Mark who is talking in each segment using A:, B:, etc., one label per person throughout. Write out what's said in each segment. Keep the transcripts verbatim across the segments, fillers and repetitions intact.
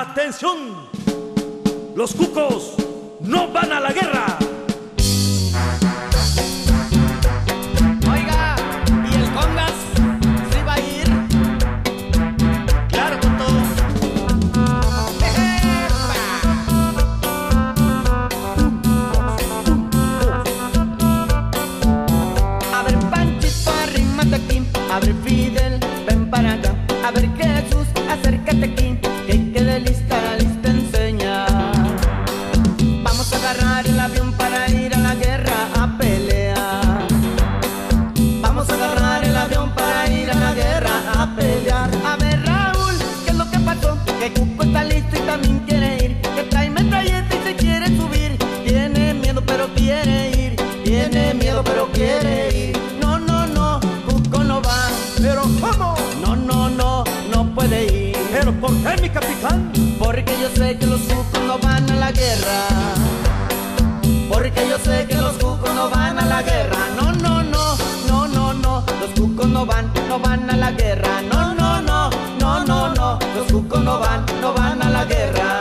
A: ¡Atención! Los cucos no van a la guerra.
B: Oiga, ¿y el congas sí va a ir?
A: Claro, con todo.
B: A ver, Panchito, arrímate aquí. A ver, Fidel, ven para acá. A ver, Jesús, acércate aquí. Que quede lista, la lista enseña. Vamos a agarrar el avión para ir a la guerra a pelear. Vamos a agarrar el avión para ir a la guerra a pelear. A ver, Raúl, ¿qué es lo que pasó? Que Cuco está listo y también quiere ir. Que trae metralleta y se quiere subir. Tiene miedo pero quiere ir. Tiene miedo pero quiere ir. No, no, no, Cuco no va.
A: ¿Pero cómo?
B: No, no, no, no puede ir.
A: ¿Pero por qué, mi capitán?
B: Porque yo sé que los cucos no van a la guerra. Porque yo sé que los cucos no van a la guerra. No, no, no, no, no, no. Los cucos no van, no van a la guerra. No, no, no, no, no, no. Los cucos no van, no van a la guerra.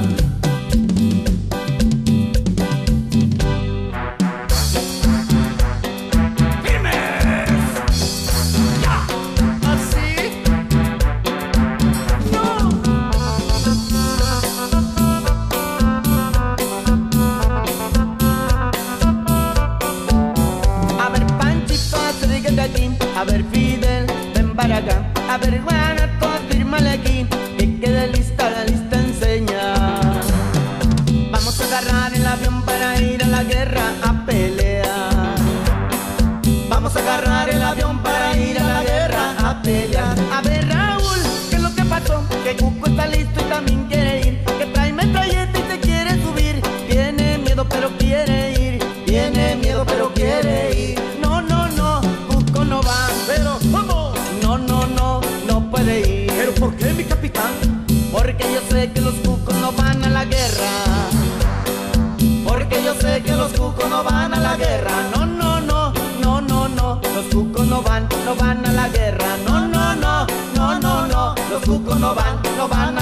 B: A ver, Fidel, ven para acá. A ver, Guanaco, fírmale aquí. Que quede lista, la lista enseña. Vamos a agarrar el avión para ir a la guerra a pelear. Vamos a agarrar el avión para ir a la guerra a pelear. A ver, Raúl, ¿qué es lo que pasó? Que Cuco está listo y también quiere ir. Que trae metralleta y se quiere subir. Tiene miedo pero quiere ir. Tiene miedo pero quiere ir. No, no, no, Cuco no va.
A: ¿Pero cómo?
B: No, no, no, no puede ir.
A: ¿Pero por qué, mi capitán?
B: Porque yo sé que los cucos no van a la guerra. Porque yo sé que los cucos no van a la guerra. No, no, no, no, no, no. Los cucos no van, no van a la guerra. No, no, no, no, no, no. Los cucos no van, no van a